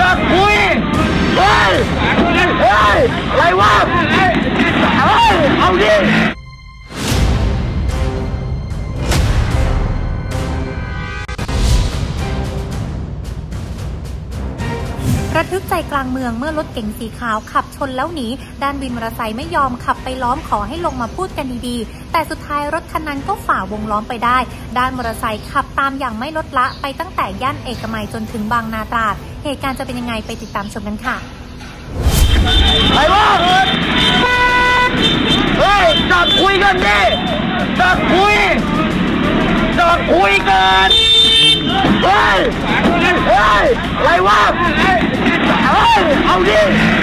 จะคุยเฮ้ยอะไรวะเอาดิระทึกใจกลางเมืองเมื่อรถเก๋งสีขาวขับชนแล้วหนีด้านวินมอเตอร์ไซค์ไม่ยอมขับไปล้อมขอให้ลงมาพูดกันดีๆแต่สุดท้ายรถคันนั้นก็ฝ่าวงล้อมไปได้ด้านมอเตอร์ไซค์ขับตามอย่างไม่ลดละไปตั้งแต่ย่านเอกมัยจนถึงบางนาตราดเหตุการณ์จะเป็นยังไงไปติดตามชมกันค่ะไปวะเฮ้ยจับคุยกันดิจับคุยกันเฮ้ยอะไรวะเอาดิ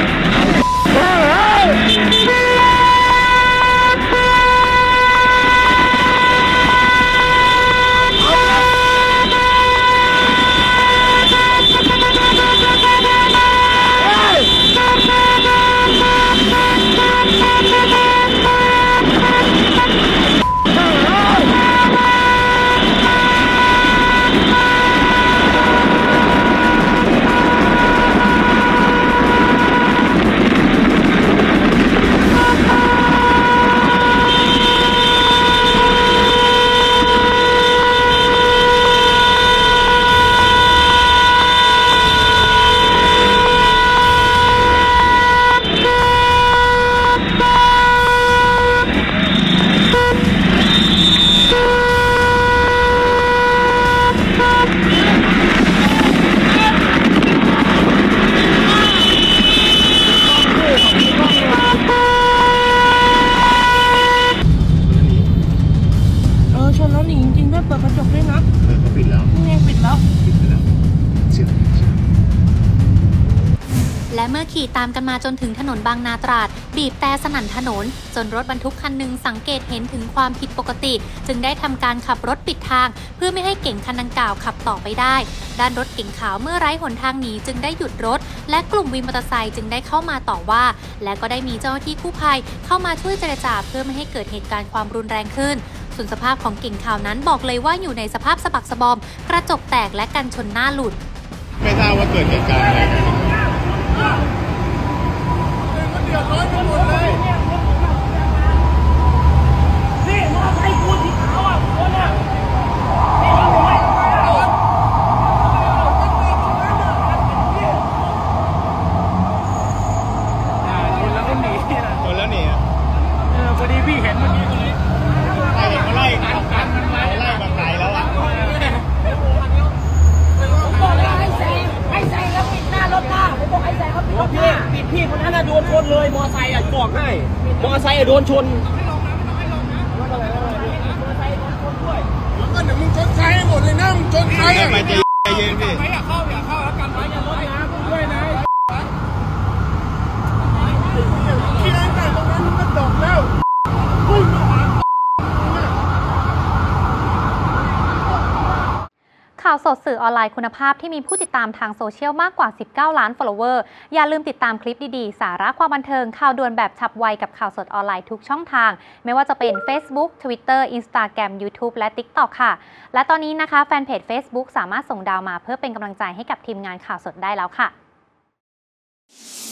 และเมื่อขี่ตามกันมาจนถึงถนนบางนาตราดบีบแต่สนั่นถนนจนรถบรรทุกคันหนึ่งสังเกตเห็นถึงความผิดปกติจึงได้ทำการขับรถปิดทางเพื่อไม่ให้เก๋งคันดังกล่าวขับต่อไปได้ด้านรถเก๋งขาวเมื่อไร้หนทางหนีจึงได้หยุดรถและกลุ่มวินมอเตอร์ไซค์จึงได้เข้ามาต่อว่าและก็ได้มีเจ้าหน้าที่กู้ภัยเข้ามาช่วยเจรจาเพื่อไม่ให้เกิดเหตุการณ์ความรุนแรงขึ้นส่วนสภาพของเก๋งขาวนั้นบอกเลยว่าอยู่ในสภาพสะบักสะบอมกระจกแตกและกันชนหน้าหลุดไม่ทราบว่าเกิดเหตุการณ์อะไรร้อยไปหมดเลยนี่มอไซค์กูสีขาวอ่ะคนอ่ะนี่รถไฟชนแล้วก็หนีชนแล้วหนีพอดีพี่เห็นเมื่อกี้เลยเขาไล่กันไล่มาไกลแล้วอ่ะผมบอกเลยให้แซงแล้วปิดหน้ารถหน้าผมบอกให้แซงแล้วปิดรถหน้าปิดพี่คนนั้นโดนชนเลยมอไซค์บอกให้มอไซค์โดนชนแล้วก็เดี๋ยวมึงชนไซค์หมดเลยนะมึงชนไซค์ไปใจเย็นดิอย่าเข้าแล้วกันไว้อย่าลดนะด้วยนะที่นั่นแต่ตรงนั้นมันดอกแล้วข่าวสดสื่อออนไลน์คุณภาพที่มีผู้ติดตามทางโซเชียลมากกว่า19 ล้าน follower อย่าลืมติดตามคลิปดีๆสาระความบันเทิงข่าวด่วนแบบฉับไวกับข่าวสดออนไลน์ทุกช่องทางไม่ว่าจะเป็น Facebook Twitter Instagram YouTube และ TikTok ค่ะและตอนนี้นะคะแฟนเพจ Facebook สามารถส่งดาวมาเพื่อเป็นกำลังใจให้กับทีมงานข่าวสดได้แล้วค่ะ